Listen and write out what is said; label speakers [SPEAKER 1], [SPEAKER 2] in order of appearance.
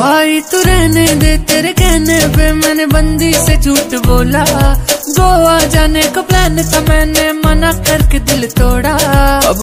[SPEAKER 1] भाई तू रहने दे, तेरे कहने पे मैंने बंदी से झूठ बोला। गोवा जाने का प्लान था, मैंने मना करके दिल तोड़ा। अब